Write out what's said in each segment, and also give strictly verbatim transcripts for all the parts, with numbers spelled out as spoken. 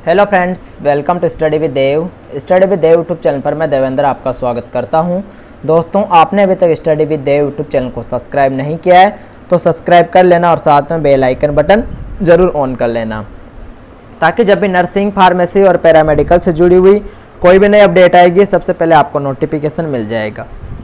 Hello friends, welcome to study with Dev. Study with Dev YouTube channel पर मैं देवेंद्र आपका स्वागत करता हूं। दोस्तों, आपने अभी तक study with Dev YouTube channel को सब्सक्राइब नहीं किया है तो सब्सक्राइब कर लेना और साथ में बेल आइकन बटन ज़रूर ऑन कर लेना, ताकि जब भी नर्सिंग, फार्मेसी और पैरामेडिकल से जुड़ी हुई कोई भी नई अपडेट आएगी सबसे पहले आपको नोटिफिकेशन मिल जाएगा।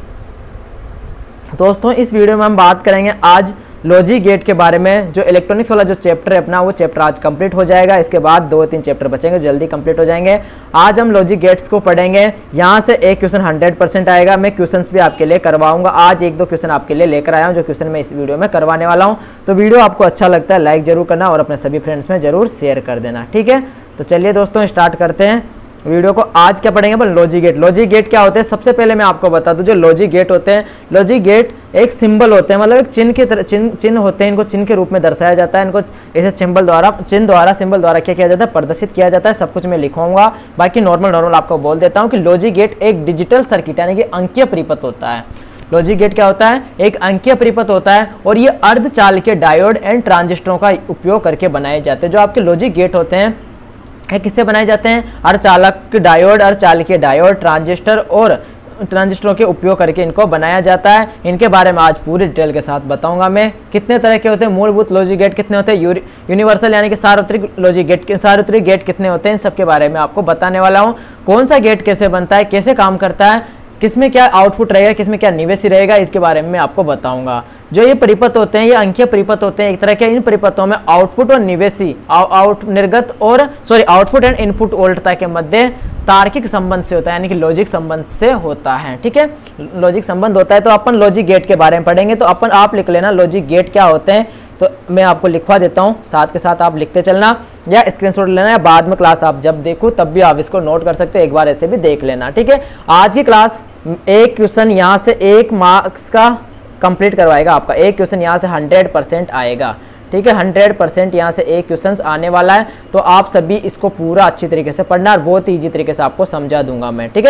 दोस्तों, इस वीडियो में हम बात करेंगे आज लॉजिक गेट के बारे में। जो इलेक्ट्रॉनिक्स वाला जो चैप्टर है अपना, वो चैप्टर आज कंप्लीट हो जाएगा। इसके बाद दो तीन चैप्टर बचेंगे, जल्दी कंप्लीट हो जाएंगे। आज हम लॉजिक गेट्स को पढ़ेंगे। यहाँ से एक क्वेश्चन हंड्रेड परसेंट आएगा। मैं क्वेश्चंस भी आपके लिए करवाऊंगा। आज एक दो क्वेश्चन आपके लिए लेकर आया हूँ, जो क्वेश्चन मैं इस वीडियो में करवाने वाला हूँ। तो वीडियो आपको अच्छा लगता है लाइक जरूर करना और अपने सभी फ्रेंड्स में जरूर शेयर कर देना, ठीक है। तो चलिए दोस्तों, स्टार्ट करते हैं वीडियो को। आज क्या पढ़ेंगे अपन? Logic gate. लॉजिक गेट क्या होते हैं? सबसे पहले मैं आपको बता दूं, जो लॉजिक गेट होते हैं, लॉजिक गेट एक सिंबल होते हैं, मतलब एक चिन्ह की तरह चिन्ह चिन्ह होते हैं। इनको चिन्ह के रूप में दर्शाया जाता है। इनको ऐसे सिंबल द्वारा चिन्ह द्वारा सिंबल द्वारा क्या किया जाता है? प्रदर्शित किया जाता है। सब कुछ मैं लिखवाऊंगा, बाकी नॉर्मल नॉर्मल आपको बोल देता हूँ कि लॉजिक गेट एक डिजिटल सर्किट यानी कि अंकीय परिपथ होता है। लॉजिक गेट क्या होता है? एक अंकीय परिपथ होता है और ये अर्धचालकीय डायोड एंड ट्रांजिस्टरों का उपयोग करके बनाए जाते हैं। जो आपके लॉजिक गेट होते हैं किससे बनाए जाते हैं? अर्धचालक डायोड, अर्धचालकीय डायोड, ट्रांजिस्टर और ट्रांजिस्टरों के उपयोग करके इनको बनाया जाता है। इनके बारे में आज पूरी डिटेल के साथ बताऊंगा मैं। कितने तरह के होते हैं मूलभूत लॉजिक गेट, कितने होते हैं यूनिवर्सल यानी कि सार्वत्रिक लॉजिक गेट, सार्वत्रिक गेट कितने होते हैं, इन सबके बारे में आपको बताने वाला हूँ। कौन सा गेट कैसे बनता है, कैसे काम करता है, किसमें क्या आउटपुट रहेगा, किसमें क्या निवेशी रहेगा, इसके बारे में मैं आपको बताऊंगा। जो ये परिपथ होते हैं, ये अंकीय परिपथ होते हैं एक तरह के। इन परिपथों में आउटपुट और निवेशी आउट निर्गत और सॉरी आउटपुट एंड इनपुट वोल्टता के मध्य तार्किक संबंध से होता है, यानी कि लॉजिक संबंध से होता है, ठीक है। लॉजिक संबंध होता है। तो अपन लॉजिक गेट के बारे में पढ़ेंगे। तो अपन आप लिख लेना लॉजिक गेट क्या होते हैं। तो मैं आपको लिखवा देता हूँ, साथ के साथ आप लिखते चलना या स्क्रीनशॉट लेना, या बाद में क्लास आप जब देखो तब भी आप इसको नोट कर सकते हो। एक बार ऐसे भी देख लेना, ठीक है। आज की क्लास एक क्वेश्चन यहाँ से एक मार्क्स का कंप्लीट करवाएगा आपका। एक क्वेश्चन यहाँ से हंड्रेड परसेंट आएगा, ठीक है। हंड्रेड परसेंट यहाँ से एक क्वेश्चन आने वाला है। तो आप सभी इसको पूरा अच्छी तरीके से पढ़ना और बहुत ईजी तरीके से आपको समझा दूंगा मैं, ठीक है।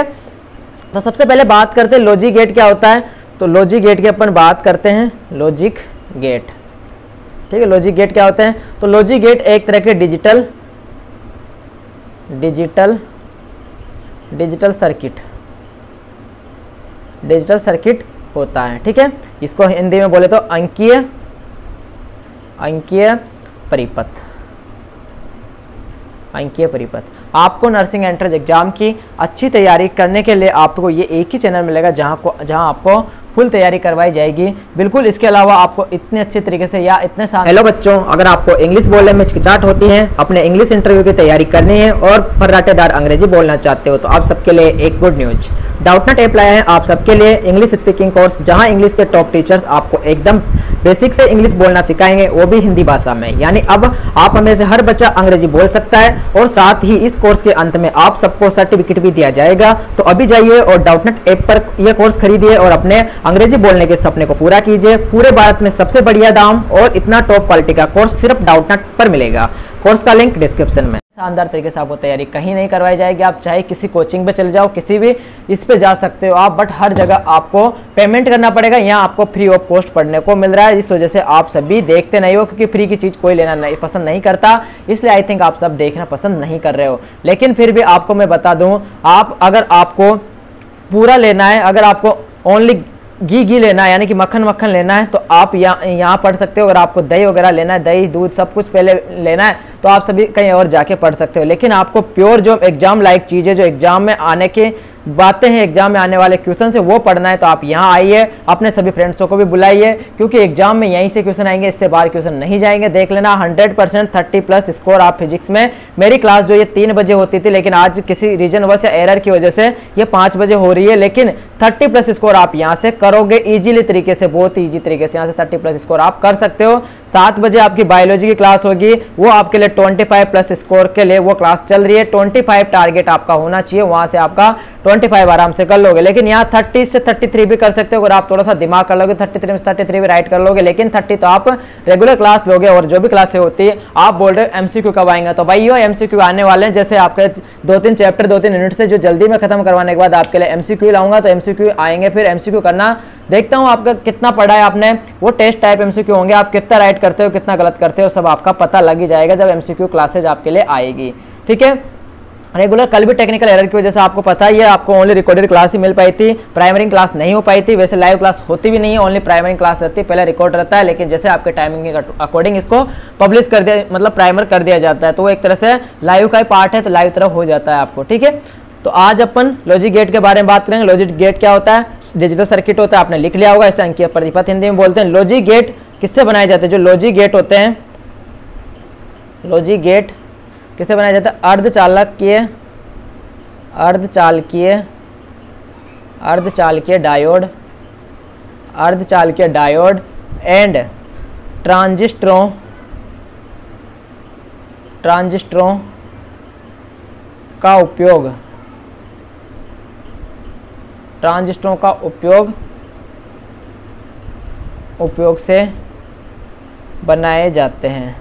तो सबसे पहले बात करते हैं लॉजिक गेट क्या होता है। तो लॉजिक गेट की अपन बात करते हैं। लॉजिक गेट, ठीक है। लॉजिक गेट क्या होते हैं? तो लॉजिक गेट एक तरह के digital digital digital circuit digital circuit होता है, ठीक है। इसको हिंदी में बोले तो अंकीय अंकीय परिपथ अंकीय परिपथ। आपको नर्सिंग एंट्रेंस एग्जाम की अच्छी तैयारी करने के लिए आपको ये एक ही चैनल मिलेगा जहां को जहां आपको फुल तैयारी करवाई जाएगी, बिल्कुल। इसके अलावा आपको इतने अच्छे तरीके से या इतने सारे हेलो बच्चों, अगर आपको इंग्लिश बोलने में हिचकिचाहट होती है, अपने इंग्लिश इंटरव्यू की तैयारी करनी है और फर्राटेदार अंग्रेजी बोलना चाहते हो, तो आप सबके लिए एक गुड न्यूज। डाउटनेट ऐप लाया है आप सबके लिए इंग्लिश स्पीकिंग कोर्स, जहां इंग्लिश के टॉप टीचर्स आपको एकदम बेसिक से इंग्लिश बोलना सिखाएंगे, वो भी हिंदी भाषा में। यानी अब आप हमें से हर बच्चा अंग्रेजी बोल सकता है और साथ ही इस कोर्स के अंत में आप सबको सर्टिफिकेट भी दिया जाएगा। तो अभी जाइए और डाउटनेट ऐप पर यह कोर्स खरीदिए और अपने अंग्रेजी बोलने के सपने को पूरा कीजिए। पूरे भारत में सबसे बढ़िया दाम और इतना टॉप क्वालिटी का कोर्स सिर्फ डाउटनेट पर मिलेगा। कोर्स का लिंक डिस्क्रिप्शन में। शानदार तरीके से आपको तैयारी कहीं नहीं करवाई जाएगी। आप चाहे किसी कोचिंग पे चले जाओ, किसी भी इस पे जा सकते हो आप, बट हर जगह आपको पेमेंट करना पड़ेगा। यहाँ आपको फ्री ऑफ कॉस्ट पढ़ने को मिल रहा है। इस वजह से आप सभी देखते नहीं हो, क्योंकि फ्री की चीज़ कोई लेना नहीं पसंद नहीं करता, इसलिए आई थिंक आप सब देखना पसंद नहीं कर रहे हो। लेकिन फिर भी आपको मैं बता दूँ, आप अगर आपको पूरा लेना है, अगर आपको ओनली घी घी लेना है यानी कि मक्खन मक्खन लेना है, तो आप यहाँ यहाँ पढ़ सकते हो। अगर आपको दही वगैरह लेना है, दही दूध सब कुछ पहले लेना है, तो आप सभी कहीं और जाके पढ़ सकते हो। लेकिन आपको प्योर जो एग्जाम लाइक चीज़ें, जो एग्जाम में आने के बातें हैं, एग्जाम में आने वाले क्वेश्चन से वो पढ़ना है, तो आप यहाँ आइए, अपने सभी फ्रेंड्सों को भी बुलाइए, क्योंकि एग्जाम में यहीं से क्वेश्चन आएंगे, इससे बाहर क्वेश्चन नहीं जाएंगे। देख लेना hundred percent thirty plus score आप फिजिक्स में। मेरी क्लास जो ये तीन बजे होती थी, लेकिन आज किसी रीजन वश या एरर की वजह से ये पाँच बजे हो रही है, लेकिन थर्टी प्लस स्कोर आप यहाँ से करोगे ईजिली तरीके से, बहुत ईजी तरीके से यहाँ से थर्टी प्लस स्कोर आप कर सकते हो। सात बजे आपकी बायोलॉजी की क्लास होगी, वो आपके लिए ट्वेंटी फाइव प्लस स्कोर के लिए वो क्लास चल रही है। ट्वेंटी फाइव टारगेट आपका होना चाहिए, वहां से आपका ट्वेंटी फाइव आराम से कर लोगे। लेकिन यहाँ थर्टी से थर्टी थ्री भी कर सकते हो, अगर आप थोड़ा सा दिमाग कर लोगे, थर्टी थ्री में थर्टी थ्री भी राइट कर लोगे। लेकिन थर्टी तो आप रेगुलर क्लास लोगे, और जो भी क्लासें होती है आप बोल रहे हो एमसीक्यू कब आएंगे, तो भाई यो एमसीक्यू आने वाले हैं। जैसे आपके दो तीन चैप्टर दो तीन यूनिट से जो जल्दी में खत्म करवाने के बाद आपके लिए एमसीक्यू लाऊंगा, तो एमसीक्यू आएंगे। फिर एमसीक्यू करना देखता हूँ आपका कितना पढ़ा है आपने, वो टेस्ट टाइप एमसीक्यू होंगे, आप कितना राइट करते हो कितना गलत करते हो सब आपका पता लग ही जाएगा जब एमसीक्यू क्लासेज आपके लिए आएगी। ठीक है। रेगुलर कल भी टेक्निकल एरर की वजह से आपको पता ही है, आपको ओनली रिकॉर्डेड क्लास ही मिल पाई थी, प्राइमरी क्लास नहीं हो पाई थी। वैसे लाइव क्लास होती भी नहीं है, ओनली प्राइमरी क्लास रहती है, पहले रिकॉर्ड रहता है, लेकिन जैसे आपके टाइमिंग के अकॉर्डिंग इसको पब्लिश कर दिया, मतलब प्राइमर कर दिया जाता है, तो वो एक तरह से लाइव का ही पार्ट है, तो लाइव तरह हो जाता है आपको, ठीक है। तो आज अपन लॉजिक गेट के बारे में बात करेंगे। लॉजिक गेट क्या होता है? डिजिटल सर्किट होता है, आपने लिख लिया होगा, इसे अंकीय प्रतिपथ हिंदी में बोलते हैं। लॉजिक गेट किससे बनाए जाते हैं? जो लॉजिक गेट होते हैं, लॉजिक गेट किससे बनाया जाता है? अर्धचालकीय अर्धचालकीय अर्धचालकीय डायोड अर्धचालकीय डायोड एंड ट्रांजिस्टरों ट्रांजिस्टरों का उपयोग ट्रांजिस्टरों का उपयोग उपयोग से बनाए जाते हैं।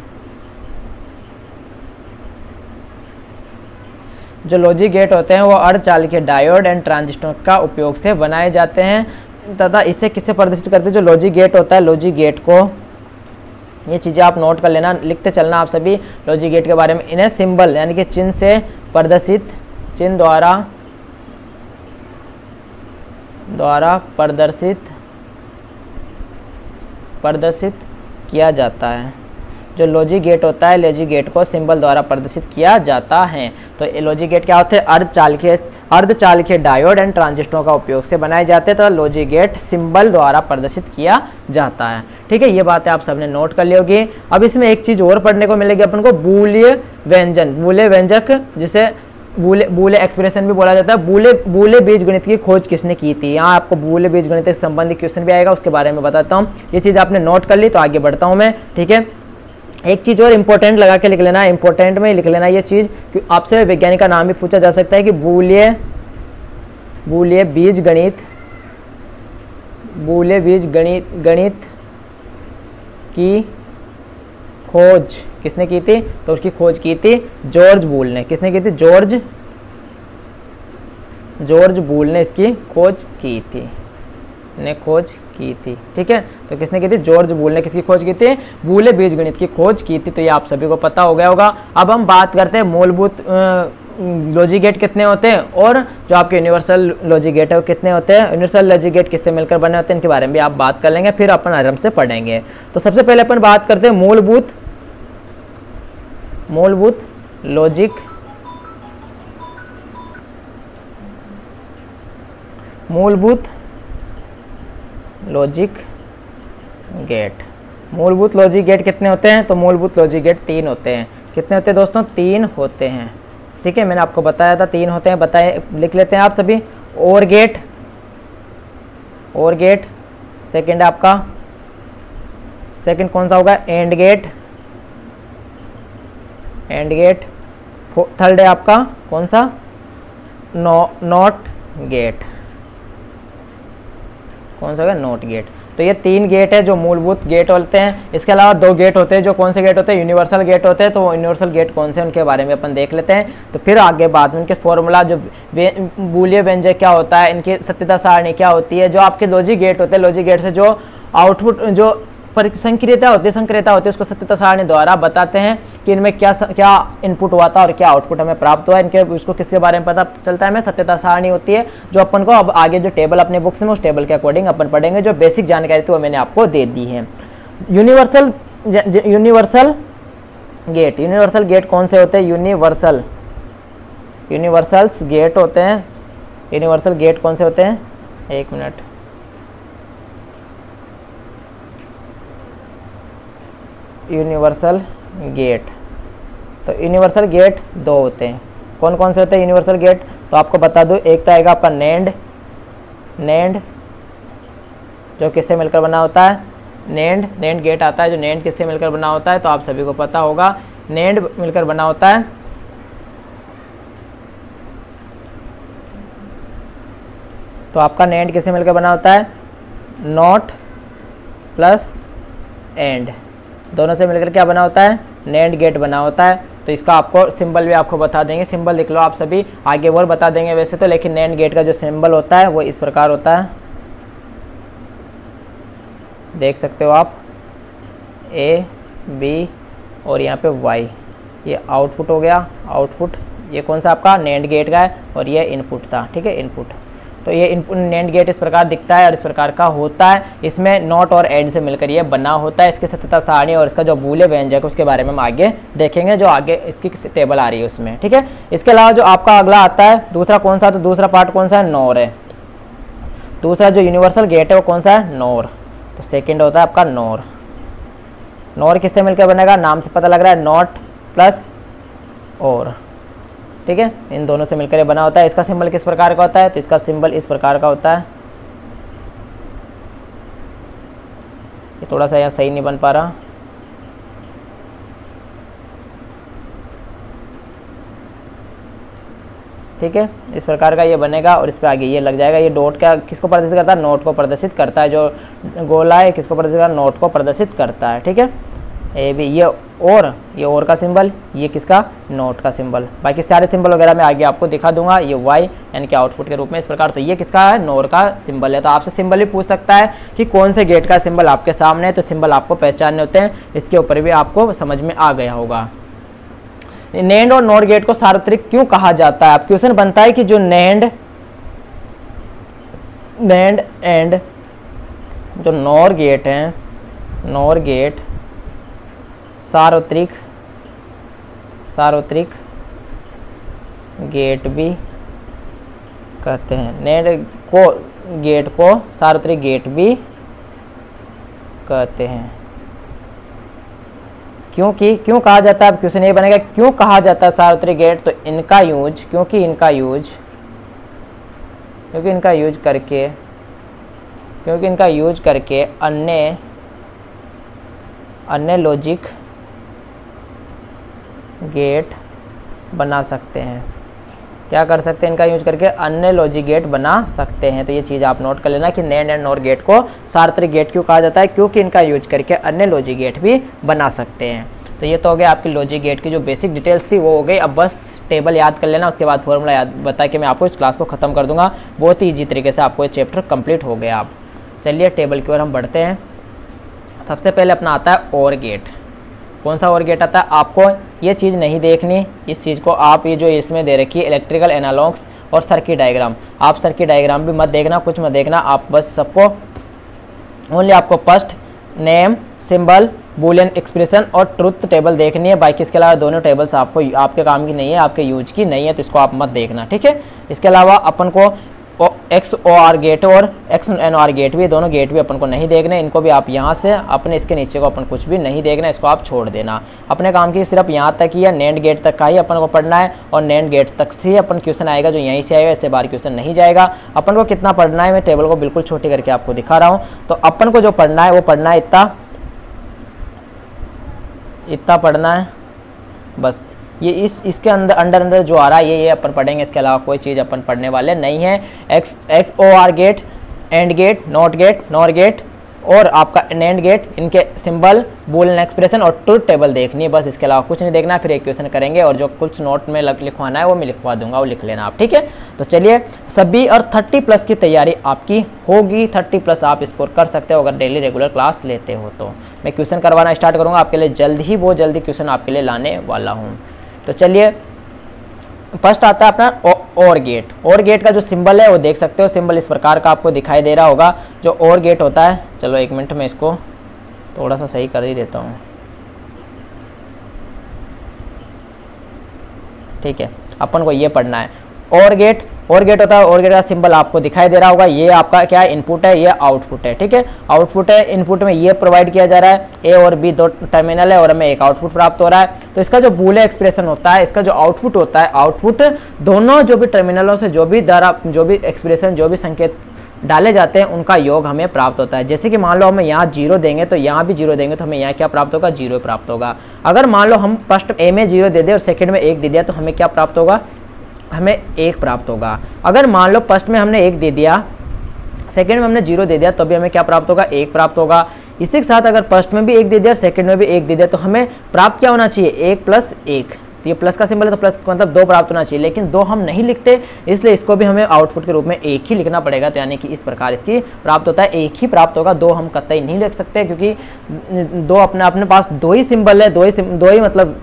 जो लॉजिक गेट होते हैं वो अर्धचालकीय डायोड एंड ट्रांजिस्टर का उपयोग से बनाए जाते हैं तथा इसे किससे प्रदर्शित करते हैं? जो लॉजिक गेट होता है, लॉजिक गेट को, ये चीज़ें आप नोट कर लेना, लिखते चलना आप सभी लॉजिक गेट के बारे में। इन्हें सिंबल यानी कि चिन्ह से प्रदर्शित चिन्ह द्वारा द्वारा प्रदर्शित प्रदर्शित किया जाता है। जो लॉजिक गेट होता है, लॉजिक गेट को सिंबल द्वारा प्रदर्शित किया जाता है। तो लॉजिक गेट क्या होते हैं? अर्धचालकीय अर्धचालकीय डायोड एंड ट्रांजिस्टरों का उपयोग से बनाए जाते हैं, तो लॉजिक गेट सिंबल द्वारा प्रदर्शित किया जाता है, ठीक है। ये बातें आप सबने नोट कर ली होगी। अब इसमें एक चीज़ और पढ़ने को मिलेगी अपन को, बूलिय व्यंजन, बूलिय व्यंजक, जिसे बूले बूले एक्सप्रेशन भी बोला जाता है। बूले बूले बीज गणित की खोज किसने की थी? यहाँ आपको बूले बीज गणित से संबंधित क्वेश्चन भी आएगा, उसके बारे में बताता हूँ। ये चीज़ आपने नोट कर ली, तो आगे बढ़ता हूँ मैं, ठीक है। एक चीज़ और इंपॉर्टेंट लगा के लिख लेना, इंपॉर्टेंट में लिख लेना ये चीज़, कि आपसे वैज्ञानिक का नाम भी पूछा जा सकता है कि बूलिय बूलिय बीज गणित बूलिय बीज गणित गणित की खोज किसने की थी? तो उसकी खोज की थी जॉर्ज बूल ने। किसने की थी? जॉर्ज जॉर्ज बूल ने इसकी खोज की थी ने खोज की थी, ठीक है। तो किसने की थी? जॉर्ज बूल ने किसकी खोज की थी? बूले बीज गणित की खोज की थी। तो ये आप सभी को पता हो गया होगा। अब हम बात करते हैं मूलभूत लॉजिक गेट कितने होते हैं और जो आपके यूनिवर्सल लॉजिक गेट है वो कितने होते हैं। यूनिवर्सल लॉजिक गेट किससे मिलकर बने होते हैं, इनके बारे में भी आप बात कर लेंगे, फिर अपन आराम से पढ़ेंगे। तो सबसे पहले अपन बात करते हैं मूलभूत मूलभूत लॉजिक मूलभूत लॉजिक गेट। मूलभूत लॉजिक गेट कितने होते हैं? तो मूलभूत लॉजिक गेट तीन होते हैं। कितने होते हैं दोस्तों? तीन होते हैं, ठीक है। मैंने आपको बताया था तीन होते हैं, बताए, लिख लेते हैं आप सभी। और गेट और गेट सेकंड आपका सेकंड कौन सा होगा? AND gate AND gate third है आपका कौन सा? No NOT gate. कौन सा होगा? NOT gate. तो ये तीन गेट है जो मूलभूत गेट होते हैं। इसके अलावा दो गेट होते हैं, जो कौन से गेट होते हैं? यूनिवर्सल गेट होते हैं। तो यूनिवर्सल गेट कौन से उनके बारे में अपन देख लेते हैं। तो फिर आगे बाद में उनके फॉर्मूला, जो बूलिय व्यंजक क्या होता है, इनकी सत्यता सारणी क्या होती है, जो आपके लॉजिक गेट होते हैं, लॉजिक गेट से जो आउटपुट जो पर संक्रियता होती है संक्रियता होती है उसको सत्यता सारणी द्वारा बताते हैं कि इनमें क्या क्या इनपुट हुआ था और क्या आउटपुट हमें प्राप्त हुआ। इनके उसको किसके बारे में पता चलता है? हमें सत्यता सारणी होती है, जो अपन को अब आगे जो टेबल अपने बुक्स में उस टेबल के अकॉर्डिंग अपन पढ़ेंगे। जो बेसिक जानकारी थी वो मैंने आपको दे दी है। Universal universal gate universal gate कौन से होते हैं? यूनिवर्सल यूनिवर्सल्स गेट होते हैं। यूनिवर्सल गेट कौन से होते हैं? एक मिनट, यूनिवर्सल गेट। तो यूनिवर्सल गेट दो होते हैं। कौन कौन से होते हैं यूनिवर्सल गेट? तो आपको बता दूं, एक तो आएगा आपका नेंड नेंड जो किससे मिलकर बना होता है? नेंड नेंड गेट आता है, जो नेंड किससे मिलकर बना होता है? तो आप सभी को पता होगा, नेंड मिलकर बना होता है तो आपका नेंड किससे मिलकर बना होता है? नॉट प्लस एंड, दोनों से मिलकर क्या बना होता है? नेंड गेट बना होता है। तो इसका आपको सिंबल भी आपको बता देंगे, सिंबल लिख लो आप सभी, आगे और बता देंगे वैसे तो, लेकिन नेंड गेट का जो सिंबल होता है वो इस प्रकार होता है, देख सकते हो आप, ए बी और यहाँ पे वाई, ये आउटपुट हो गया, आउटपुट ये कौन सा आपका नेंड गेट का है और ये इनपुट था, ठीक है, इनपुट। तो ये इनपुट नेंड गेट इस प्रकार दिखता है और इस प्रकार का होता है। इसमें नॉट और एंड से मिलकर ये बना होता है। इसकी सत्यता सारणी और इसका जो बूलियन व्यंजक उसके बारे में हम आगे देखेंगे, जो आगे इसकी टेबल आ रही है उसमें, ठीक है। इसके अलावा जो आपका अगला आता है दूसरा कौन सा, तो दूसरा पार्ट कौन सा है, नॉर है। दूसरा जो यूनिवर्सल गेट है वो कौन सा है, नॉर। तो सेकेंड होता है आपका नॉर। नॉर किससे मिलकर बनेगा, नाम से पता लग रहा है, नॉट प्लस और, ठीक है, इन दोनों से मिलकर ये बना होता है। इसका सिंबल किस प्रकार का होता है, तो इसका सिंबल इस प्रकार का होता है। ये थोड़ा सा यहाँ सही नहीं बन पा रहा, ठीक है, इस प्रकार का ये बनेगा और इस पे आगे ये लग जाएगा। ये डॉट क्या किसको प्रदर्शित करता है, नोट को प्रदर्शित करता है। जो गोला है किसको प्रदर्शित करता है, नोट को प्रदर्शित करता है, ठीक है। ए भी ये और ये और का सिंबल, ये किसका, नोट का सिंबल। बाकी सारे सिंबल वगैरह मैं आगे आपको दिखा दूंगा। ये वाई यानी कि आउटपुट के रूप में इस प्रकार। तो ये किसका है, नोर का सिंबल है। तो आपसे सिंबल भी पूछ सकता है कि कौन से गेट का सिंबल आपके सामने है, तो सिंबल आपको पहचानने होते हैं। इसके ऊपर भी आपको समझ में आ गया होगा। नेंड और नॉर गेट को सार्वत्रिक क्यों कहा जाता है। अब क्वेश्चन बनता है कि जो नेंड नेंड एंड जो नॉर गेट है, नॉर गेट सार्वत्रिक सार्वत्रिक गेट भी कहते हैं। नेंड को गेट को सार्वत्रिक गेट भी कहते हैं। क्योंकि क्यों कहा जाता है, अब क्वेश्चन ये बनेगा क्यों कहा जाता है सार्वत्रिक गेट। तो इनका यूज क्योंकि इनका यूज क्योंकि इनका यूज करके क्योंकि इनका यूज करके अन्य अन्य लॉजिक गेट बना सकते हैं। क्या कर सकते हैं, इनका यूज करके अन्य लॉजिक गेट बना सकते हैं। तो ये चीज़ आप नोट कर लेना कि नेंड एंड नॉर गेट को सार्वत्रिक गेट क्यों कहा जाता है, क्योंकि इनका यूज करके अन्य लॉजिक गेट भी बना सकते हैं। तो ये तो हो गया आपकी लॉजिक गेट की जो बेसिक डिटेल्स थी वो हो गई। अब बस टेबल याद कर लेना, उसके बाद फॉर्मूला याद बता के मैं आपको इस क्लास को ख़त्म कर दूंगा। बहुत ही ईजी तरीके से आपको ये चैप्टर कंप्लीट हो गया। आप चलिए टेबल की ओर हम बढ़ते हैं। सबसे पहले अपना आता है और गेट। कौन सा और गेट आता है, आपको ये चीज़ नहीं देखनी, इस चीज़ को आप ये जो इसमें दे रखी है इलेक्ट्रिकल एनालॉग्स और सर्किट डायग्राम, आप सर्किट डायग्राम भी मत देखना, कुछ मत देखना। आप बस सबको ओनली आपको first name, symbol, Boolean expression और ट्रुथ टेबल देखनी है। बाकी इसके अलावा दोनों टेबल्स आपको आपके काम की नहीं है, आपके यूज की नहीं है, तो इसको आप मत देखना, ठीक है। इसके अलावा अपन को एक्स ओ आर गेट और एक्स एन आर गेट भी, दोनों गेट भी अपन को नहीं देखने। इनको भी आप यहाँ से अपने इसके नीचे को अपन कुछ भी नहीं देखना, इसको आप छोड़ देना। अपने काम की सिर्फ यहाँ तक ही है, नेंड गेट तक का ही अपन को पढ़ना है और नेंड गेट तक से ही अपन क्वेश्चन आएगा, जो यहीं से आएगा, इससे बाहर क्वेश्चन नहीं जाएगा। अपन को कितना पढ़ना है, मैं टेबल को बिल्कुल छोटी करके आपको दिखा रहा हूँ। तो अपन को जो पढ़ना है वो पढ़ना है इतना इतना पढ़ना है बस। ये इस इसके अंदर अंडर अंदर जो आ रहा है ये ये अपन पढ़ेंगे, इसके अलावा कोई चीज़ अपन पढ़ने वाले नहीं है। X X O R gate, AND gate, NOT gate, NOR gate और आपका नेंड गेट, इनके सिंबल, बूलियन एक्सप्रेशन और ट्रुथ टेबल देखनी है बस। इसके अलावा कुछ नहीं देखना। फिर एक क्वेश्चन करेंगे और जो कुछ नोट में लिखवाना है वो मैं लिखवा दूंगा, वो लिख लेना आप, ठीक है। तो चलिए सभी और थर्टी प्लस की तैयारी आपकी होगी। थर्टी प्लस आप स्कोर कर सकते हो अगर डेली रेगुलर क्लास लेते हो। तो मैं क्वेश्चन करवाना स्टार्ट करूँगा आपके लिए जल्द ही, बहुत जल्दी क्वेश्चन आपके लिए लाने वाला हूँ। तो चलिए फर्स्ट आता है अपना और गेट। और गेट का जो सिंबल है वो देख सकते हो, सिंबल इस प्रकार का आपको दिखाई दे रहा होगा जो और गेट होता है। चलो एक मिनट में इसको थोड़ा सा सही कर ही देता हूँ, ठीक है। अपन को ये पढ़ना है और गेट। और गेट होता है, और गेट का सिंबल आपको दिखाई दे रहा होगा। ये आपका क्या है, इनपुट है, ये आउटपुट है, ठीक है। आउटपुट है, इनपुट में ये प्रोवाइड किया जा रहा है, ए और बी दो टर्मिनल है और हमें एक आउटपुट प्राप्त हो रहा है। तो इसका जो बूलियन एक्सप्रेशन होता है, इसका जो आउटपुट होता है, आउटपुट दोनों जो भी टर्मिनलों से जो भी द्वारा जो भी एक्सप्रेशन जो भी संकेत डाले जाते हैं उनका योग हमें प्राप्त होता है। जैसे कि मान लो हम यहाँ जीरो देंगे तो यहाँ भी जीरो देंगे तो हमें यहाँ क्या प्राप्त होगा, जीरो प्राप्त होगा। अगर मान लो हम फर्स्ट ए में जीरो दे दें और सेकंड में एक दे दिया तो हमें क्या प्राप्त होगा, हमें एक प्राप्त होगा। अगर मान लो फर्स्ट में हमने एक दे दिया, सेकंड में हमने जीरो दे दिया तो भी हमें क्या प्राप्त होगा, एक प्राप्त होगा। इसी के साथ अगर फर्स्ट में भी एक दे दिया, सेकंड में भी एक दे दिया तो हमें प्राप्त क्या होना चाहिए, एक प्लस एक। तो ये प्लस का सिंबल है तो प्लस मतलब दो प्राप्त होना चाहिए, लेकिन दो हम नहीं लिखते, इसलिए इसको भी हमें आउटपुट के रूप में एक ही लिखना पड़ेगा। तो यानी कि इस प्रकार इसकी प्राप्त होता है, एक ही प्राप्त होगा, दो हम कतई नहीं लिख सकते, क्योंकि दो अपने अपने पास दो ही सिंबल है, दो ही दो ही मतलब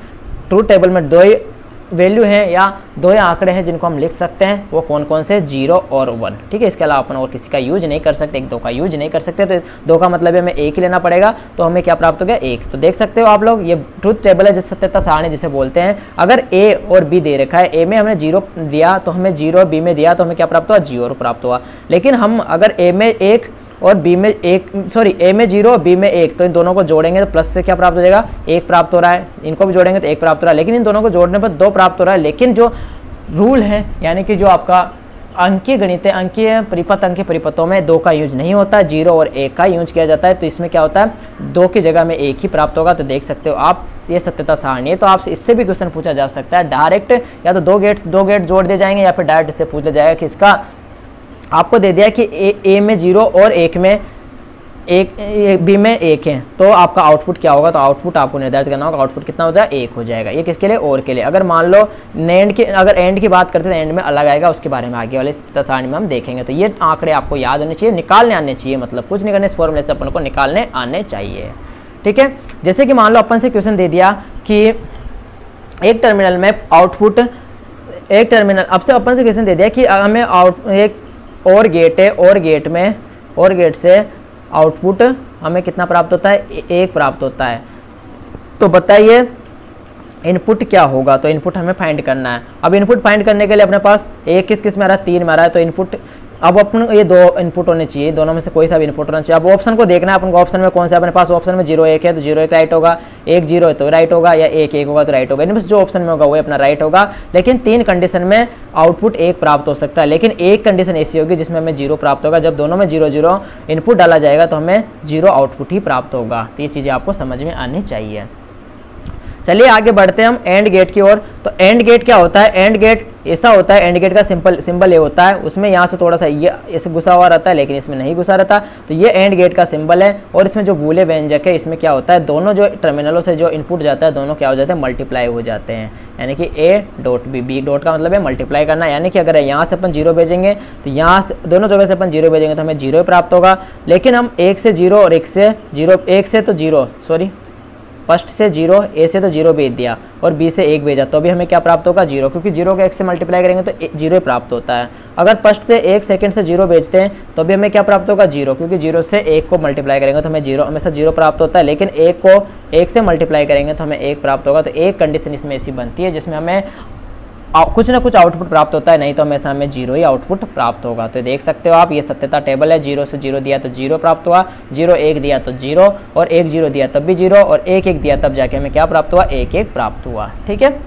ट्रूथ टेबल में दो ही वैल्यू हैं या दो ही आंकड़े हैं जिनको हम लिख सकते हैं, वो कौन कौन से, जीरो और वन। ठीक है, इसके अलावा अपन और किसी का यूज नहीं कर सकते, एक दो का यूज नहीं कर सकते। तो दो का मतलब है हमें एक ही लेना पड़ेगा, तो हमें क्या प्राप्त हो गया, एक। तो देख सकते हो आप लोग, ये ट्रूथ टेबल है जिस सत्यता सारणी जिसे बोलते हैं। अगर ए और बी दे रखा है, ए में हमने जीरो दिया तो हमें जीरो, बी में दिया तो हमें क्या प्राप्त हुआ, जीरो प्राप्त हुआ। लेकिन हम अगर ए में एक और बी में एक, सॉरी ए में जीरो बी में एक, तो इन दोनों को जोड़ेंगे तो प्लस से क्या प्राप्त हो जाएगा, एक प्राप्त हो रहा है। इनको भी जोड़ेंगे तो एक प्राप्त हो रहा है, लेकिन इन दोनों को जोड़ने पर दो प्राप्त हो रहा है। लेकिन जो रूल है, यानी कि जो आपका अंकीय गणित है, अंकीय परिपथ, अंकीय परिपथों में दो का यूज नहीं होता, जीरो और एक का यूज किया जाता है। तो इसमें क्या होता है, दो की जगह में एक ही प्राप्त होगा। तो देख सकते हो आप, ये सत्यता सारणी है। तो आपसे इससे भी क्वेश्चन पूछा जा सकता है डायरेक्ट, या तो दो गेट दो गेट जोड़ दिए जाएंगे, या फिर डायरेक्ट इससे पूछ लिया जाएगा कि इसका आपको दे दिया कि ए, ए में जीरो और एक में एक, एक बी में एक है, तो आपका आउटपुट क्या होगा। तो आउटपुट आपको निर्धारित करना होगा, आउटपुट कितना हो जाएगा, एक हो जाएगा। ये किसके लिए, और के लिए। अगर मान लो नेंड की, अगर एंड की बात करते हैं तो एंड में अलग आएगा, उसके बारे में आगे वाले सारणी में हम देखेंगे। तो ये आंकड़े आपको याद होने चाहिए, निकालने आने चाहिए, मतलब कुछ नहीं करने, इस फॉर्मूले से अपन को निकालने आने चाहिए। ठीक है, जैसे कि मान लो अपन से क्वेश्चन दे दिया कि एक टर्मिनल में आउटपुट, एक टर्मिनल अब से अपन से क्वेश्चन दे दिया कि हमें आउट एक और गेट है, और गेट में और गेट से आउटपुट हमें कितना प्राप्त होता है, एक प्राप्त होता है। तो बताइए इनपुट क्या होगा। तो इनपुट हमें फाइंड करना है। अब इनपुट फाइंड करने के लिए अपने पास एक किस किस में आ रहा है, तीन में आ रहा है। तो इनपुट अब अपन ये दो इनपुट होने चाहिए, दोनों में से कोई सा भी इनपुट होना चाहिए। अब ऑप्शन को देखना है अपन को, ऑप्शन में कौन सा अपने पास, ऑप्शन में जीरो एक है तो जीरो एक राइट होगा, एक जीरो है तो राइट होगा, या एक एक होगा तो राइट होगा। इनमें से जो ऑप्शन में होगा वो अपना राइट होगा। लेकिन तीन कंडीशन में आउटपुट एक प्राप्त हो सकता है, लेकिन एक कंडीशन ऐसी होगी जिसमें हमें जीरो प्राप्त होगा। जब दोनों में जीरो जीरो इनपुट डाला जाएगा तो हमें जीरो आउटपुट ही प्राप्त होगा। तो ये चीज़ें आपको समझ में आनी चाहिए। चलिए आगे बढ़ते हैं हम एंड गेट की ओर। तो एंड गेट क्या होता है, एंड गेट ऐसा होता है, एंड गेट का सिंपल सिंबल ये होता है, उसमें यहाँ से थोड़ा सा ये ऐसे घुसा हुआ रहता है, लेकिन इसमें नहीं घुसा रहता। तो ये एंड गेट का सिंबल है। और इसमें जो बूले व्यंजक है, इसमें क्या होता है, दोनों जो टर्मिनलों से जो इनपुट जाता है दोनों क्या हो जाते हैं, मल्टीप्लाई हो जाते हैं। यानी कि A dot B, B dot का मतलब है मल्टीप्लाई करना। यानी कि अगर यहाँ से अपन जीरो भेजेंगे तो यहाँ से दोनों जगह से अपन जीरो भेजेंगे तो हमें जीरो प्राप्त होगा। लेकिन हम एक से जीरो और एक से जीरो, एक से तो जीरो सॉरी फर्स्ट से जीरो, ए से तो जीरो भेज दिया और बी से एक भेजा, तो भी हमें क्या प्राप्त होगा, जीरो। क्योंकि जीरो को एक से मल्टीप्लाई करेंगे तो जीरो प्राप्त होता है। अगर फर्स्ट से एक, सेकंड से जीरो भेजते हैं तो भी हमें क्या प्राप्त होगा, जीरो। क्योंकि जीरो से एक को मल्टीप्लाई करेंगे तो हमें जीरो, हमेशा जीरो प्राप्त होता है। लेकिन एक को एक से मल्टीप्लाई करेंगे तो हमें एक प्राप्त होगा। तो एक कंडीशन इसमें ऐसी बनती है जिसमें हमें कुछ ना कुछ आउटपुट प्राप्त होता है, नहीं तो हमेशा हमें जीरो ही आउटपुट प्राप्त होगा। तो देख सकते हो आप, ये सत्यता टेबल है। जीरो से जीरो दिया तो जीरो प्राप्त हुआ, जीरो एक दिया तो जीरो, और एक जीरो दिया तब भी जीरो, और एक एक दिया तब जाके हमें क्या प्राप्त हुआ, एक एक प्राप्त हुआ। ठीक है,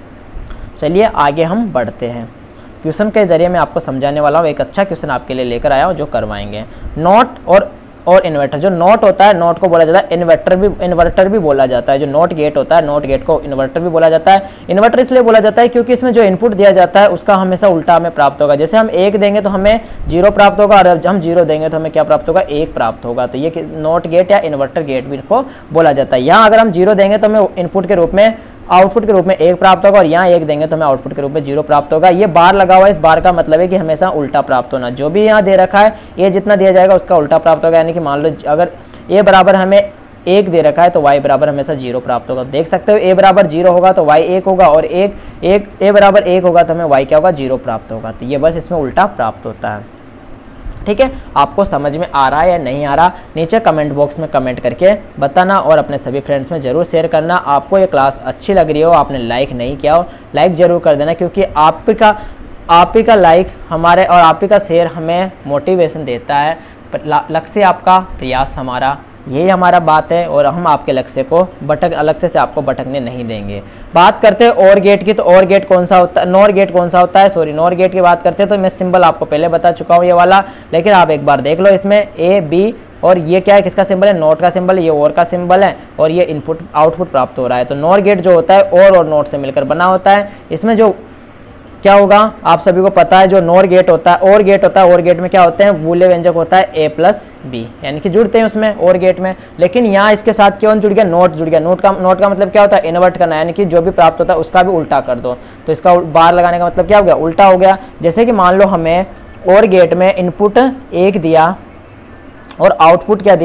चलिए आगे हम बढ़ते हैं। क्वेश्चन के जरिए मैं आपको समझाने वाला हूँ। एक अच्छा क्वेश्चन आपके लिए लेकर आया हूँ जो करवाएंगे। नॉट और और इन्वर्टर, जो नॉट होता है, नॉट को बोला जाता है इन्वर्टर भी, इन्वर्टर भी बोला जाता है। जो नॉट गेट होता है, नॉट गेट को इन्वर्टर भी बोला जाता है। इन्वर्टर इसलिए बोला जाता है क्योंकि इसमें जो इनपुट दिया जाता है उसका हमेशा उल्टा हमें प्राप्त होगा। जैसे हम एक देंगे तो हमें जीरो प्राप्त होगा, और हम जीरो देंगे तो हमें क्या प्राप्त होगा, एक प्राप्त होगा। तो ये नॉट गेट या इन्वर्टर गेट भी इनको बोला जाता है। यहाँ अगर हम जीरो देंगे तो हमें इनपुट के रूप में, आउटपुट के रूप में एक प्राप्त होगा, और यहाँ एक देंगे तो हमें आउटपुट के रूप में जीरो प्राप्त होगा। ये बार लगा हुआ है, इस बार का मतलब है कि हमेशा उल्टा प्राप्त होना। जो भी यहाँ दे रखा है, ये जितना दिया जाएगा उसका उल्टा प्राप्त होगा। यानी कि मान लो अगर ए बराबर हमें एक दे रखा है तो वाई बराबर हमेशा जीरो प्राप्त होगा। देख सकते हो, ए बराबर जीरो होगा तो वाई एक होगा, और एक एक ए बराबर एक होगा तो हमें वाई क्या होगा, जीरो प्राप्त होगा। तो ये बस इसमें उल्टा प्राप्त होता है। ठीक है, आपको समझ में आ रहा है या नहीं आ रहा, नीचे कमेंट बॉक्स में कमेंट करके बताना, और अपने सभी फ्रेंड्स में जरूर शेयर करना। आपको ये क्लास अच्छी लग रही हो, आपने लाइक नहीं किया हो, लाइक जरूर कर देना, क्योंकि आपका आप ही का लाइक हमारे और आप ही का शेयर हमें मोटिवेशन देता है। लक्ष्य आपका, प्रयास हमारा, यही हमारा बात है, और हम आपके लक्ष्य को भटक अलग से, से आपको भटकने नहीं देंगे। बात करते हैं और गेट की। तो और गेट कौन सा होता है, नॉर गेट कौन सा होता है, सॉरी नॉर गेट की बात करते हैं तो मैं सिंबल आपको पहले बता चुका हूँ ये वाला, लेकिन आप एक बार देख लो। इसमें ए बी, और ये क्या है, किसका सिंबल है, नोट का सिंबल है, ये और का सिंबल है, और ये इनपुट आउटपुट प्राप्त हो रहा है। तो नॉर गेट जो होता है और और नोट से मिलकर बना होता है। इसमें जो क्या होगा, आप सभी को पता है, जो नॉर गेट होता है, और गेट होता है, और गेट में क्या होते हैं, बूले व्यंजक होता है ए प्लस बी, यानी कि जुड़ते हैं उसमें और गेट में। लेकिन यहाँ इसके साथ क्यों जुड़ गया, नोट जुड़ गया। नोट का नोट का मतलब क्या होता है, इन्वर्ट करना, यानी कि जो भी प्राप्त होता है उसका भी उल्टा कर दो। तो इसका बार लगाने का मतलब क्या हो गया, उल्टा हो गया। जैसे कि मान लो हमें और गेट में इनपुट एक दिया और आउटपुट क्या दिया,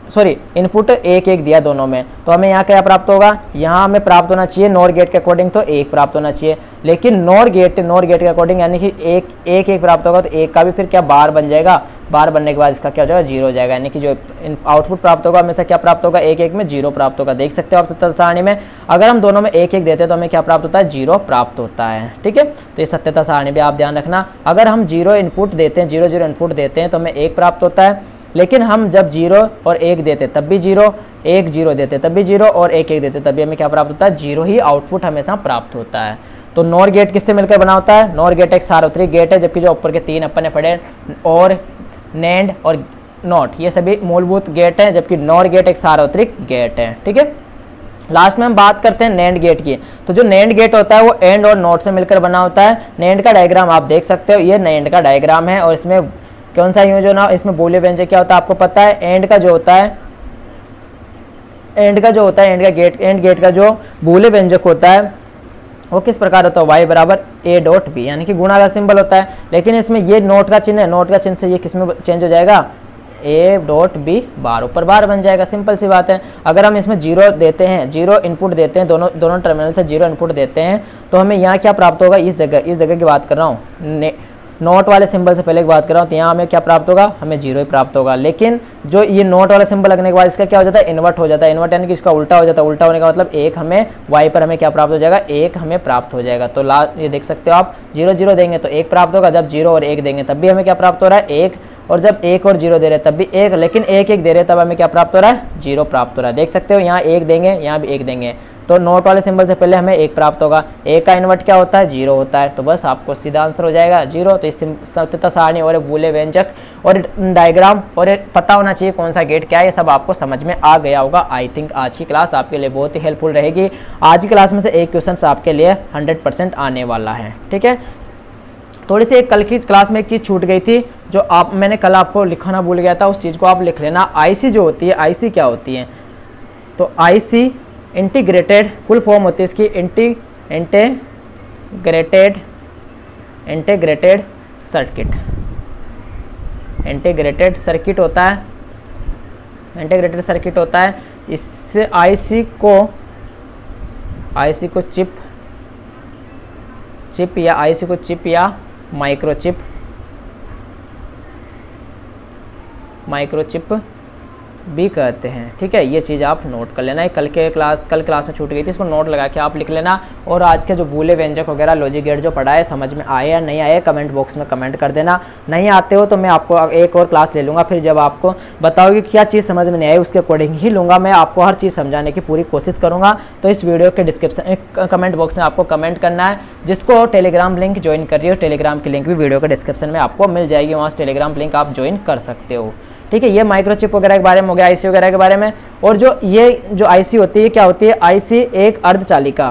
सॉरी इनपुट एक एक दिया दोनों में, तो हमें यहाँ क्या प्राप्त होगा, यहाँ हमें प्राप्त होना चाहिए नॉर गेट के अकॉर्डिंग तो एक प्राप्त होना चाहिए, लेकिन नॉर गेट नॉर गेट के अकॉर्डिंग यानी कि एक एक एक प्राप्त होगा, तो एक का भी फिर क्या बार बन जाएगा, बार बनने के बाद इसका क्या हो जाएगा, जीरो हो जाएगा, यानी कि जो आउटपुट प्राप्त होगा हमेशा क्या प्राप्त होगा, एक एक में जीरो प्राप्त होगा। देख सकते हो आप सत्यता सारणी में अगर हम दोनों में एक एक देते हैं तो हमें क्या प्राप्त होता है, जीरो प्राप्त होता है। ठीक है, तो ये सत्यता सारणी भी आप ध्यान रखना, अगर हम जीरो इनपुट देते हैं, जीरो जीरो इनपुट देते हैं तो हमें एक प्राप्त होता है, लेकिन हम जब जीरो और एक देते तब भी जीरो, एक जीरो देते तब भी जीरो, और एक एक देते तब भी हमें क्या प्राप्त होता है, जीरो ही आउटपुट हमेशा प्राप्त होता है। तो नॉर गेट किससे मिलकर बना होता है, नॉर गेट एक सार्वत्रिक गेट है, जबकि जो ऊपर के तीन अपन ने पढ़े और नैंड और नॉट ये सभी मूलभूत गेट हैं, जबकि नॉर गेट एक सार्वत्रिक गेट है। ठीक है, लास्ट में हम बात करते हैं नैंड गेट की। तो जो नैंड गेट होता है वो एंड और नॉट से मिलकर बना होता है। नैंड का डायग्राम आप देख सकते हो, ये नैंड का डायग्राम है, और इसमें कौन सा यूज होना, इसमें बूलियन व्यंजक क्या होता है आपको पता है, एंड का जो होता है एंड का जो होता है एंड का गेट एंड गेट का जो बूलियन व्यंजक होता है वो किस प्रकार होता है, y बराबर ए डॉट बी, यानी कि गुणा का सिंबल होता है, लेकिन इसमें ये नोट का चिन्ह है, नोट का चिन्ह से ये किस में चेंज हो जाएगा, ए डॉट बी बार, ऊपर बार बन जाएगा, सिंपल सी बात है। अगर हम इसमें जीरो देते हैं, जीरो इनपुट देते हैं, दोनों दोनों टर्मिनल से जीरो इनपुट देते हैं, तो हमें यहाँ क्या प्राप्त होगा, इस जगह इस जगह की बात कर रहा हूँ, नोट वाले सिंबल से पहले की बात कर रहा हूँ, तो यहाँ हमें क्या प्राप्त होगा, हमें जीरो ही प्राप्त होगा। लेकिन जो ये नोट वाला सिंबल लगने के बाद इसका क्या हो जाता है, इन्वर्ट हो जाता है, इन्वर्ट यानी कि इसका उल्टा हो जाता है, उल्टा होने का मतलब एक हमें वाई पर हमें क्या प्राप्त हो जाएगा, एक हमें प्राप्त हो जाएगा। तो ला ये देख सकते हो आप, जीरो जीरो देंगे तो एक प्राप्त होगा, जब जीरो और एक देंगे तब भी हमें क्या प्राप्त हो रहा है, एक, और जब एक और जीरो दे रहे हैं तब भी एक, लेकिन एक एक दे रहे हैं तब हमें क्या प्राप्त हो रहा है, जीरो प्राप्त हो रहा है। देख सकते हो यहाँ एक देंगे, यहाँ भी एक देंगे, तो नोट वाले सिंबल से पहले हमें एक प्राप्त होगा, एक का इन्वर्ट क्या होता है, जीरो होता है, तो बस आपको सीधा आंसर हो जाएगा जीरो। तो इस सत्यता सारणी और बूलियन व्यंजक और डायग्राम और पता होना चाहिए कौन सा गेट क्या है, ये सब आपको समझ में आ गया होगा। आई थिंक आज की क्लास आपके लिए बहुत ही हेल्पफुल रहेगी। आज की क्लास में से एक क्वेश्चन आपके लिए हंड्रेड परसेंट आने वाला है। ठीक है, थोड़ी सी एक कल की क्लास में एक चीज़ छूट गई थी, जो आप मैंने कल आपको लिखाना भूल गया था, उस चीज़ को आप लिख लेना। आईसी जो होती है, आईसी क्या होती है, तो आईसी इंटीग्रेटेड फुल फॉर्म होती है इसकी, इंटी integrated integrated circuit, integrated circuit होता है, इंटीग्रेटेड सर्किट होता है। इससे आईसी को आईसी को चिप चिप या आईसी को चिप या माइक्रोचिप माइक्रोचिप भी कहते हैं। ठीक है, ये चीज़ आप नोट कर लेना है, कल के क्लास कल क्लास में छूट गई थी, इसको नोट लगा के आप लिख लेना। और आज के जो बूलियन व्यंजक वगैरह लॉजिक गेट जो पढ़ा है समझ में आए या नहीं आए, कमेंट बॉक्स में कमेंट कर देना। नहीं आते हो तो मैं आपको एक और क्लास ले लूँगा, फिर जब आपको बताओगे क्या चीज़ समझ में नहीं आई उसके अकॉर्डिंग ही लूँगा, मैं आपको हर चीज़ समझाने की पूरी कोशिश करूँगा। तो इस वीडियो के डिस्क्रिप्शन कमेंट बॉक्स में आपको कमेंट करना है। जिसको टेलीग्राम लिंक ज्वाइन कर रही हो, टेलीग्राम की लिंक भी वीडियो के डिस्क्रिप्शन में आपको मिल जाएगी, वहाँ से टेलीग्राम लिंक आप ज्वाइन कर सकते हो। ठीक है, ये माइक्रोचिप वगैरह के बारे में हो गया, आईसी वगैरह के बारे में। और जो ये जो आईसी होती है क्या होती है, आईसी एक अर्धचालिका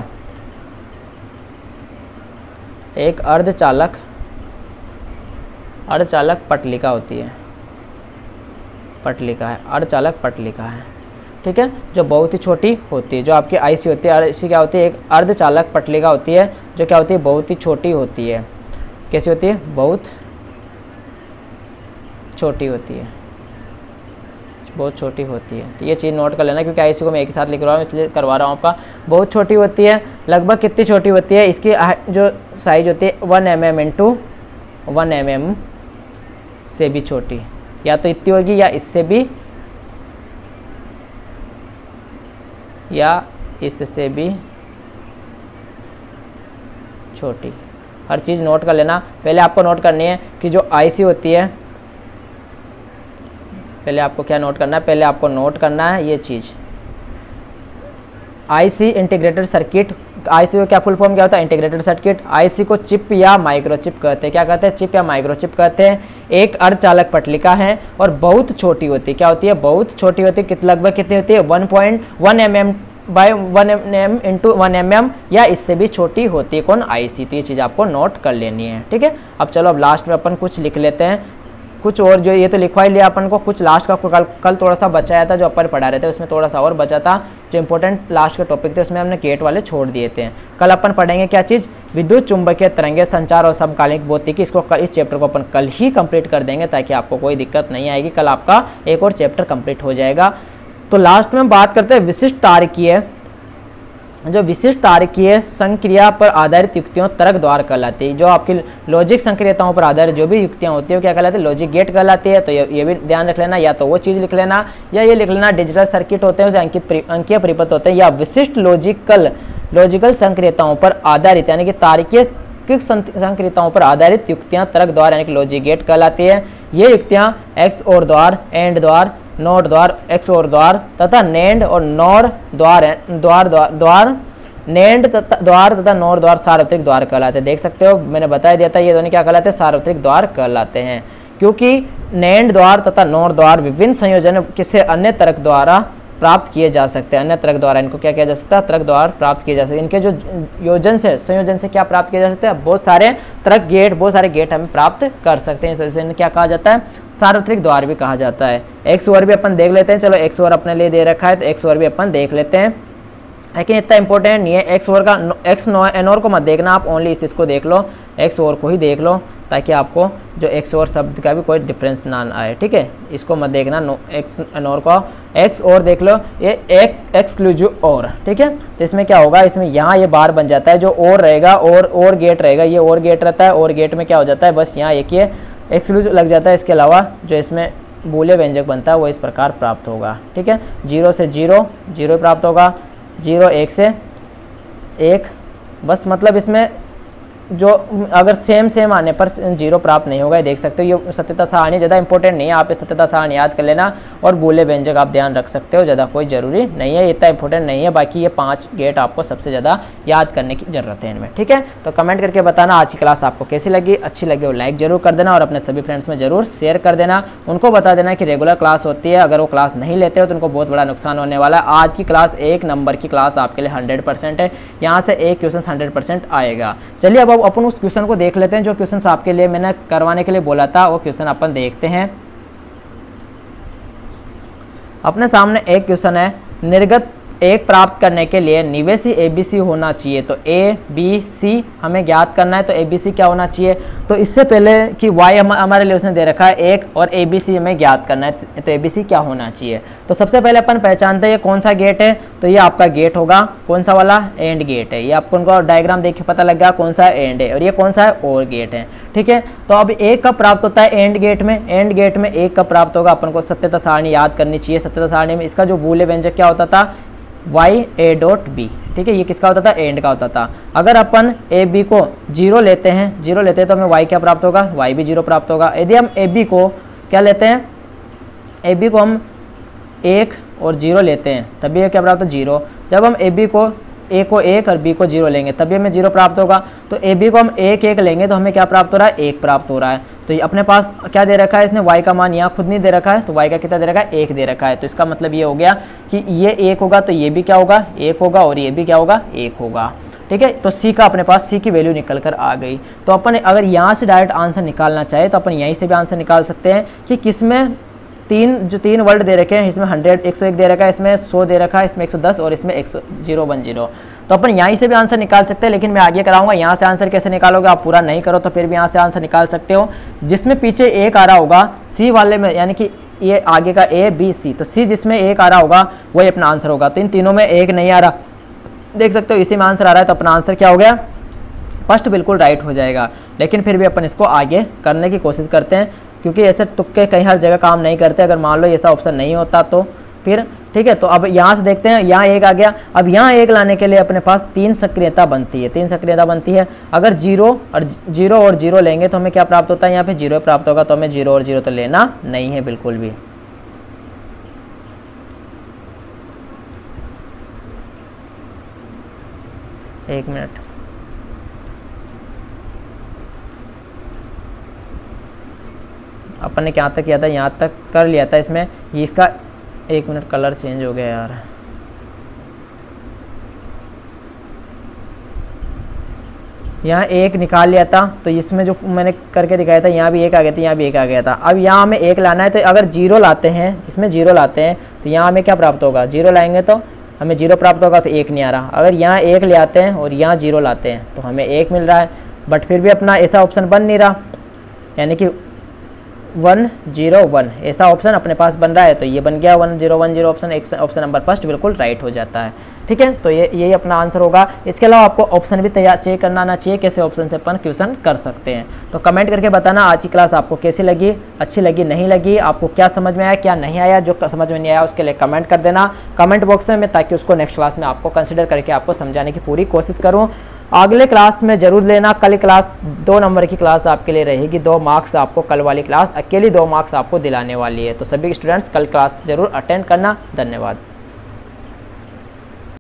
एक अर्धचालक अर्धचालक पटलिका होती है, पटलिका है, अर्धचालक पटलिका है। ठीक है, जो बहुत ही छोटी होती है, जो आपकी आईसी होती है, आईसी क्या होती है, एक अर्धचालक पटलिका होती है, जो क्या होती है, बहुत ही छोटी होती है। कैसी होती है, बहुत छोटी होती है, बहुत छोटी होती है। तो ये चीज़ नोट कर लेना, क्योंकि आईसी को मैं एक साथ लिख रहा हूँ इसलिए करवा रहा हूँ आपका। बहुत छोटी होती है, लगभग कितनी छोटी होती है, इसकी जो साइज होती है one M M into one M M से भी छोटी, या तो इतनी होगी या इससे भी या इससे भी छोटी। हर चीज़ नोट कर लेना। पहले आपको नोट करनी है कि जो आईसी होती है, पहले आपको क्या नोट करना है, पहले आपको नोट करना है ये चीज़, आईसी इंटीग्रेटेड सर्किट। आईसी को क्या फुल फॉर्म क्या होता है, इंटीग्रेटेड सर्किट। आईसी को चिप या माइक्रोचिप कहते हैं। क्या कहते हैं, चिप या माइक्रोचिप कहते हैं। एक अर्धचालक पटलिका है और बहुत छोटी होती है। क्या होती है, बहुत छोटी होती है। कित लगभग कितनी होती है, one point one M M by one M M into one M M या इससे भी छोटी होती है कौन, आईसी। तो ये चीज़ आपको नोट कर लेनी है। ठीक है, अब चलो अब लास्ट में अपन कुछ लिख लेते हैं, कुछ और जो ये तो लिखवा ही लिया अपन को, कुछ लास्ट का कल कल थोड़ा सा बचाया था जो अपन पढ़ा रहे थे, उसमें थोड़ा सा और बचा था जो इंपॉर्टेंट लास्ट के टॉपिक थे, उसमें हमने गेट वाले छोड़ दिए थे। कल अपन पढ़ेंगे क्या चीज़, विद्युत चुंबकीय तरंगे संचार और समकालिक भौतिकी। इसको कल, इस चैप्टर को अपन कल ही कंप्लीट कर देंगे ताकि आपको कोई दिक्कत नहीं आएगी, कल आपका एक और चैप्टर कंप्लीट हो जाएगा। तो लास्ट में बात करते हैं विशिष्ट तारकीय, जो विशिष्ट तारकीय संक्रिया पर आधारित युक्तियों तर्क द्वार कहलाती है। जो आपकी लॉजिक संक्रियताओं पर आधारित जो भी युक्तियां होती है वो क्या कहलाती है, लॉजिक गेट कहलाती है। तो ये, ये भी ध्यान रख लेना, या तो वो चीज़ लिख लेना या ये लिख लेना डिजिटल सर्किट होते हैं उसे अंकित अंकीय परिपथ होते हैं, या विशिष्ट लॉजिकल लॉजिकल संक्रियताओं पर आधारित यानी कि तारकीय संक्रियताओं पर आधारित युक्तियां तर्क द्वार यानी कि लॉजिक गेट कहलाती है। ये युक्तियां एक्स और द्वार, एंड द्वार, नोट द्वार, एक्स और द्वार तथा नेंड और नॉर द्वार द्वार द्वार नेंड तथा द्वार तथा नोर द्वार सार्वत्रिक द्वार कहलाते हैं। देख सकते हो मैंने बता दिया था ये दोनों क्या कहलाते हैं, सार्वत्रिक द्वार कहलाते हैं, क्योंकि नेंड द्वार तथा नोर द्वार विभिन्न संयोजन किसी अन्य तर्क द्वारा प्राप्त किए जा सकते हैं। अन्य तर्क द्वारा इनको क्या किया जा सकता है, तर्क द्वारा प्राप्त किए जा सकते हैं। इनके जो योजन से संयोजन से क्या प्राप्त किया जा सकता है, बहुत सारे तर्क गेट बहुत सारे गेट हम प्राप्त कर सकते हैं। इस वजह से इन्हें क्या कहा जाता है, सार्वत्रिक द्वार भी कहा जाता है। एक्स ओवर भी अपन देख लेते हैं, चलो एक्स ओवर अपने लिए दे रखा है तो एक्स ओवर भी अपन देख लेते हैं, लेकिन इतना इंपॉर्टेंट नहीं है। एक्स ओवर का एक्स नो एन ओवर को मत देखना आप, ओनली इस इसको देख लो, एक्स ओवर को ही देख लो ताकि आपको जो एक्स ओवर शब्द का भी कोई डिफरेंस ना आए, ठीक है। इसको मत देखना नो एक्स एन ओवर को, एक्स और देख लो, ये एक एक्सक्लूसिव और, ठीक है। तो इसमें क्या होगा, इसमें यहाँ ये बार बन जाता है, जो और रहेगा और और गेट रहेगा, ये और गेट रहता है, और गेट में क्या हो जाता है, बस यहाँ एक ये एक्सक्लूसिव लग जाता है। इसके अलावा जो इसमें बूलियन व्यंजक बनता है वो इस प्रकार प्राप्त होगा, ठीक है। जीरो से जीरो जीरो प्राप्त होगा, जीरो एक से एक, बस मतलब इसमें जो अगर सेम सेम आने पर जीरो प्राप्त नहीं होगा। देख सकते हो ये सत्यता सारणी ज़्यादा इंपॉर्टेंट नहीं है, आप इस सत्यता सारणी याद कर लेना और बूलियन व्यंजक आप ध्यान रख सकते हो, ज़्यादा कोई ज़रूरी नहीं है, इतना इंपॉर्टेंट नहीं है। बाकी ये पांच गेट आपको सबसे ज़्यादा याद करने की ज़रूरत है इनमें, ठीक है। तो कमेंट करके बताना आज की क्लास आपको कैसी लगी, अच्छी लगी और लाइक जरूर कर देना और अपने सभी फ्रेंड्स में जरूर शेयर कर देना। उनको बता देना कि रेगुलर क्लास होती है, अगर वो क्लास नहीं लेते हो तो उनको बहुत बड़ा नुकसान होने वाला है। आज की क्लास एक नंबर की क्लास आपके लिए हंड्रेड परसेंट है, यहाँ से एक क्वेश्चन हंड्रेड परसेंट आएगा। चलिए अब अपन उस क्वेश्चन को देख लेते हैं जो क्वेश्चन आपके लिए मैंने करवाने के लिए बोला था, वो क्वेश्चन अपन देखते हैं। अपने सामने एक क्वेश्चन है, निर्गत एक प्राप्त करने के लिए निवेशी ए बी सी होना चाहिए। तो ए बी सी हमें ज्ञात करना है, तो ए बी सी क्या होना चाहिए। तो इससे पहले कि वाई हम, हमारे लिए उसने दे रखा है एक, और ए बी सी हमें ज्ञात करना है, तो ए बी सी क्या होना चाहिए। तो सबसे पहले अपन पहचानते हैं कौन सा गेट है, तो ये आपका गेट होगा, कौन सा वाला, एंड गेट है। ये आपको उनको डायग्राम देख के पता लग गया कौन सा एंड है, और ये कौन सा है, और गेट है, ठीक है। तो अब एक कब प्राप्त होता है एंड गेट में, एंड गेट में एक कब प्राप्त होगा, अपन को सत्यता सारणी याद करनी चाहिए। सत्यता सारणी में इसका जो बूलियन व्यंजक क्या होता था, वाई ए डॉट बी, ठीक है। ये किसका होता था, एंड का होता था। अगर अपन ए बी को जीरो लेते हैं, जीरो लेते हैं तो हमें वाई क्या प्राप्त होगा, वाई भी जीरो प्राप्त होगा। यदि हम ए बी को क्या लेते हैं, ए बी को हम एक और जीरो लेते हैं तभी ये क्या प्राप्त हो, जीरो। जब हम ए बी को ए को एक और बी को जीरो लेंगे तभी हमें जीरो प्राप्त होगा। तो ए बी को हम एक एक लेंगे तो हमें क्या प्राप्त हो रहा है, एक प्राप्त हो रहा है। तो ये अपने पास क्या दे रखा है, इसने y का मान यहाँ खुद नहीं दे रखा है, तो y का कितना दे रखा है, एक दे रखा है। तो इसका मतलब ये हो गया कि ये एक होगा तो ये भी क्या होगा, एक होगा, और ये भी क्या होगा, एक होगा, ठीक है। तो c का अपने पास c की वैल्यू निकल कर आ गई। तो अपन अगर यहाँ से डायरेक्ट आंसर निकालना चाहे तो अपन यहीं से भी आंसर निकाल सकते हैं कि किसमें तीन जो तीन वर्ड दे रखे हैं, इसमें हंड्रेड एक सौ एक दे रखा है, इसमें सौ दे रखा है, इसमें एक सौ दस और इसमें एक सौ जीरो वन जीरो। तो अपन यहीं से भी आंसर निकाल सकते हैं, लेकिन मैं आगे कराऊंगा यहाँ से आंसर कैसे निकालोगे। आप पूरा नहीं करो तो फिर भी यहाँ से आंसर निकाल सकते हो। जिसमें पीछे एक आ रहा होगा सी वाले में, यानी कि ये आगे का ए बी सी, तो सी जिसमें एक आ रहा होगा वही अपना आंसर होगा। तो इन तीनों में एक नहीं आ रहा, देख सकते हो इसी में आंसर आ रहा है, तो अपना आंसर क्या हो गया, फर्स्ट बिल्कुल राइट हो जाएगा। लेकिन फिर भी अपन इसको आगे करने की कोशिश करते हैं, क्योंकि ऐसे तुक्के कहीं हर जगह काम नहीं करते। अगर मान लो ऐसा ऑप्शन नहीं होता तो फिर ठीक है। तो अब यहाँ से देखते हैं, यहाँ एक आ गया। अब यहाँ एक लाने के लिए अपने पास तीन सक्रियता बनती है, तीन सक्रियता बनती है। अगर जीरो और जीरो और जीरो लेंगे तो हमें क्या प्राप्त होता है, यहाँ पे जीरो प्राप्त होगा। तो हमें जीरो और जीरो तो लेना नहीं है बिल्कुल भी। एक मिनट, अपन ने क्या तक किया था, यहाँ तक कर लिया था। इसमें इसका एक मिनट कलर चेंज हो गया यार, यहाँ एक निकाल लिया था, तो इसमें जो मैंने करके दिखाया था यहाँ भी एक आ गया था, यहाँ भी एक आ गया था। अब यहाँ हमें एक लाना है, तो अगर जीरो लाते हैं, इसमें जीरो लाते हैं तो यहाँ हमें क्या प्राप्त होगा, जीरो लाएंगे तो हमें जीरो प्राप्त होगा, तो एक नहीं आ रहा। अगर यहाँ एक ले आते हैं और यहाँ जीरो लाते हैं तो हमें एक मिल रहा है, बट फिर भी अपना ऐसा ऑप्शन बन नहीं रहा, यानी कि वन जीरो वन ऐसा ऑप्शन अपने पास बन रहा है। तो ये बन गया one zero one zero option, एक ऑप्शन नंबर फर्स्ट बिल्कुल राइट हो जाता है। ठीक है, तो ये यही अपना आंसर होगा। इसके अलावा आपको ऑप्शन भी तैयार चेक करना आना चाहिए, कैसे ऑप्शन से अपन क्वेश्चन कर सकते हैं। तो कमेंट करके बताना आज की क्लास आपको कैसी लगी, अच्छी लगी नहीं लगी, आपको क्या समझ में आया क्या नहीं आया। जो समझ में नहीं आया उसके लिए कमेंट कर देना कमेंट बॉक्स में, ताकि उसको नेक्स्ट क्लास में आपको कंसिडर करके आपको समझाने की पूरी कोशिश करूँ। अगले क्लास में जरूर लेना, कल क्लास दो नंबर की क्लास आपके लिए रहेगी, दो मार्क्स आपको कल वाली क्लास अकेली दो मार्क्स आपको दिलाने वाली है। तो सभी स्टूडेंट्स कल क्लास जरूर अटेंड करना। धन्यवाद।